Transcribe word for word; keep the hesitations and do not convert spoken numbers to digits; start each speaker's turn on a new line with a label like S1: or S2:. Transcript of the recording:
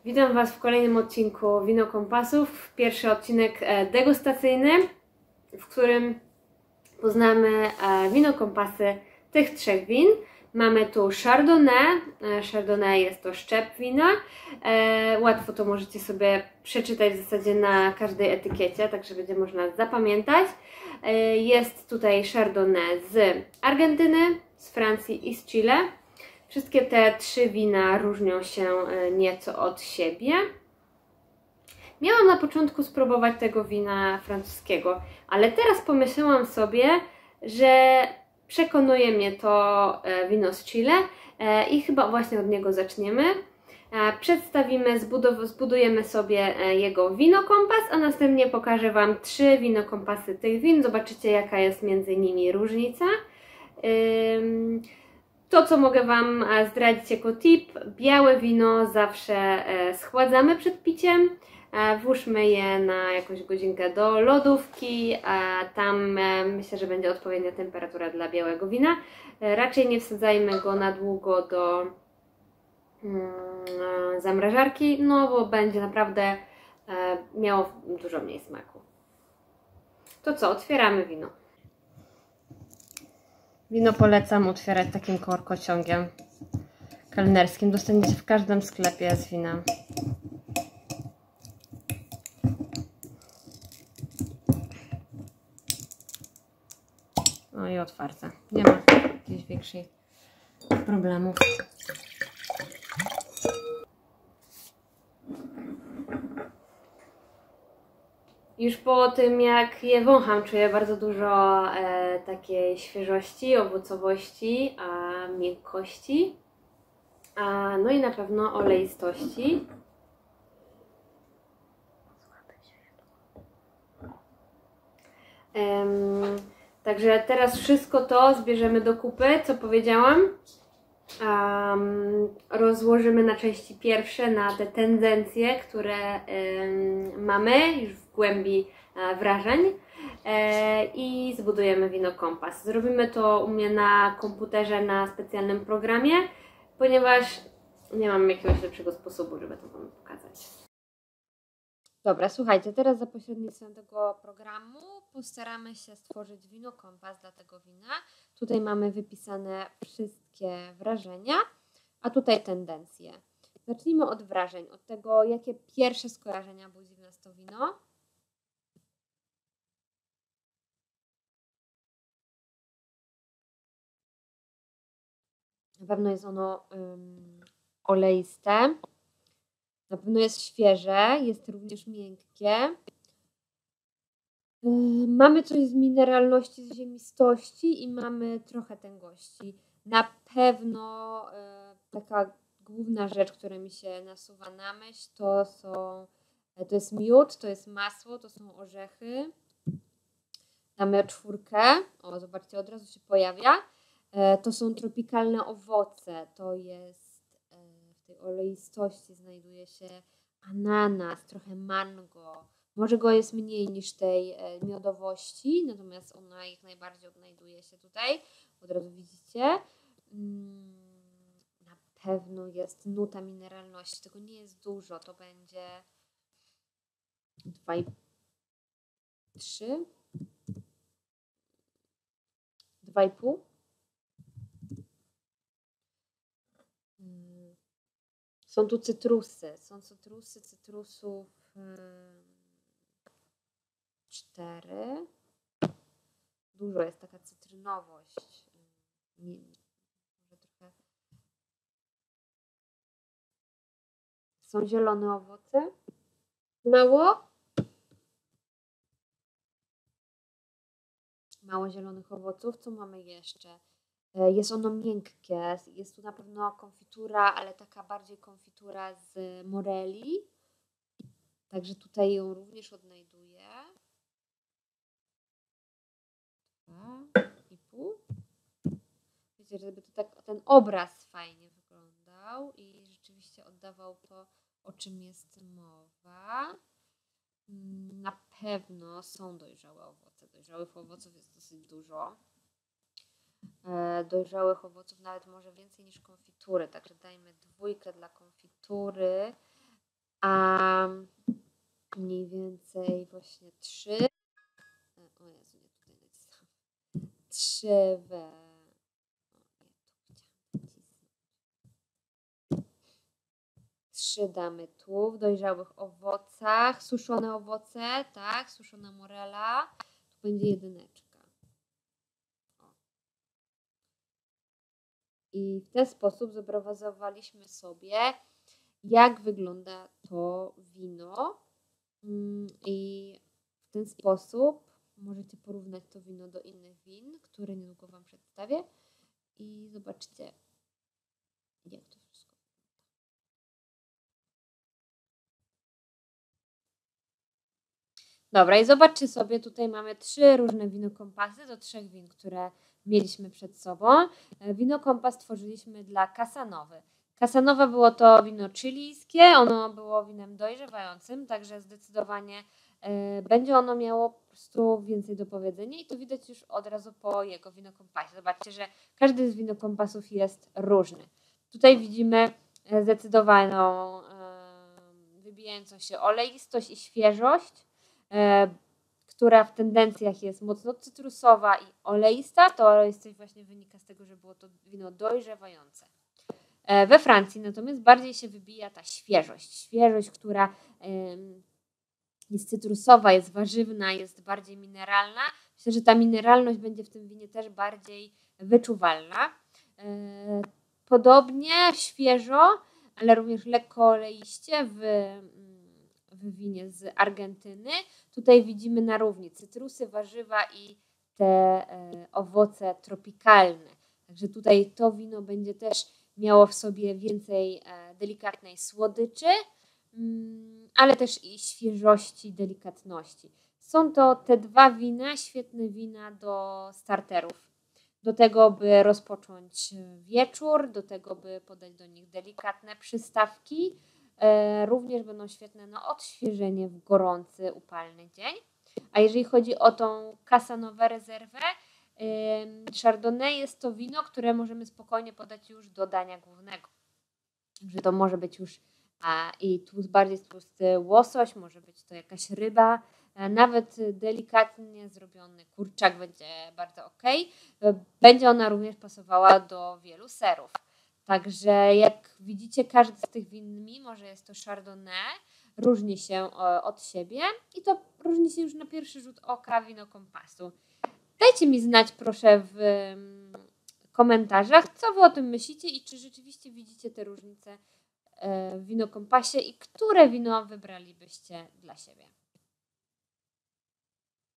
S1: Witam Was w kolejnym odcinku Wino Kompasów. Pierwszy odcinek degustacyjny, w którym poznamy wino kompasy tych trzech win. Mamy tu Chardonnay. Chardonnay jest to szczep wina. Łatwo to możecie sobie przeczytać w zasadzie na każdej etykiecie, także będzie można zapamiętać. Jest tutaj Chardonnay z Argentyny, z Francji i z Chile. Wszystkie te trzy wina różnią się nieco od siebie. Miałam na początku spróbować tego wina francuskiego, ale teraz pomyślałam sobie, że przekonuje mnie to wino z Chile i chyba właśnie od niego zaczniemy. Przedstawimy, zbudujemy sobie jego wino kompas, a następnie pokażę Wam trzy wino kompasy tych win. Zobaczycie, jaka jest między nimi różnica. To, co mogę Wam zdradzić jako tip, białe wino zawsze schładzamy przed piciem. Włóżmy je na jakąś godzinkę do lodówki, a tam myślę, że będzie odpowiednia temperatura dla białego wina. Raczej nie wsadzajmy go na długo do zamrażarki, no bo będzie naprawdę miało dużo mniej smaku. To co, otwieramy wino. Wino polecam otwierać takim korkociągiem kelnerskim. Dostaniecie w każdym sklepie z winem. No i otwarte. Nie ma jakichś większych problemów. Już po tym, jak je wącham, czuję bardzo dużo e, takiej świeżości, owocowości, a miękkości, a, no i na pewno oleistości. Um, także teraz wszystko to zbierzemy do kupy, co powiedziałam. Um, rozłożymy na części pierwsze, na te tendencje, które um, mamy już w głębi e, wrażeń e, i zbudujemy wino kompas. Zrobimy to u mnie na komputerze, na specjalnym programie, ponieważ nie mam jakiegoś lepszego sposobu, żeby to Wam pokazać. Dobra, słuchajcie, teraz za pośrednictwem tego programu postaramy się stworzyć wino kompas dla tego wina. Tutaj mamy wypisane wszystkie wrażenia, a tutaj tendencje. Zacznijmy od wrażeń, od tego, jakie pierwsze skojarzenia budzi w nas to wino. Na pewno jest ono um, oleiste. Na pewno jest świeże, jest również miękkie. Mamy coś z mineralności, z ziemistości i mamy trochę tęgości. Na pewno taka główna rzecz, która mi się nasuwa na myśl, to są, to jest miód, to jest masło, to są orzechy. Damy czwórkę, o zobaczcie, od razu się pojawia. To są tropikalne owoce, to jest w tej oleistości znajduje się ananas, trochę mango. Może go jest mniej niż tej miodowości, natomiast ona jak najbardziej odnajduje się tutaj. Od razu widzicie. Na pewno jest nuta mineralności, tego nie jest dużo, to będzie dwa i trzy, dwa i pół. Są tu cytrusy, są cytrusy, cytrusów cztery. Dużo jest taka cytrynowość. Może trochę. Są zielone owoce. Mało. Mało zielonych owoców. Co mamy jeszcze? Jest ono miękkie. Jest tu na pewno konfitura, ale taka bardziej konfitura z moreli. Także tutaj ją również odnajduję. I pół. Wiecie, żeby to tak ten obraz fajnie wyglądał i rzeczywiście oddawał to, o czym jest mowa. Na pewno są dojrzałe owoce. Dojrzałych owoców jest dosyć dużo. Dojrzałych owoców nawet może więcej niż konfitury, także dajmy dwójkę dla konfitury. mniej więcej właśnie trzy. O Jezu, nie tutaj nacisnąłem. trzy w... trzy damy tu w dojrzałych owocach, suszone owoce, tak, suszona morela. Tu będzie jedyneczka. O. I w ten sposób zobrazowaliśmy sobie, jak wygląda to wino. I w ten sposób możecie porównać to wino do innych win, które niedługo Wam przedstawię. I zobaczcie, jak to wszystko wygląda. Dobra, i zobaczcie sobie, tutaj mamy trzy różne winokompasy do trzech win, które mieliśmy przed sobą. Winokompas tworzyliśmy dla Casanowy. Casanowa było to wino chilijskie, ono było winem dojrzewającym, także zdecydowanie y, będzie ono miało po prostu więcej do powiedzenia i to widać już od razu po jego winokompasie. Zobaczcie, że każdy z winokompasów jest różny. Tutaj widzimy zdecydowaną y, wybijającą się oleistość i świeżość, która w tendencjach jest mocno cytrusowa i oleista. To oleistość właśnie wynika z tego, że było to wino dojrzewające. We Francji natomiast bardziej się wybija ta świeżość. Świeżość, która jest cytrusowa, jest warzywna, jest bardziej mineralna. Myślę, że ta mineralność będzie w tym winie też bardziej wyczuwalna. Podobnie świeżo, ale również lekko oleiście w w winie z Argentyny. Tutaj widzimy na równi cytrusy, warzywa i te e, owoce tropikalne. Także tutaj to wino będzie też miało w sobie więcej e, delikatnej słodyczy, mm, ale też i świeżości, delikatności. Są to te dwa wina, świetne wina do starterów. Do tego, by rozpocząć wieczór, do tego, by podać do nich delikatne przystawki. Również będą świetne na odświeżenie w gorący, upalny dzień. A jeżeli chodzi o tą Casanowę rezerwę, Chardonnay jest to wino, które możemy spokojnie podać już do dania głównego. Że to może być już a, i tłust, bardziej tłusty łosoś, może być to jakaś ryba, nawet delikatnie zrobiony kurczak będzie bardzo ok. Będzie ona również pasowała do wielu serów. Także jak widzicie, każdy z tych win, mimo że jest to Chardonnay, różni się od siebie i to różni się już na pierwszy rzut oka winokompasu. Dajcie mi znać proszę w komentarzach, co Wy o tym myślicie i czy rzeczywiście widzicie te różnice w winokompasie i które wino wybralibyście dla siebie.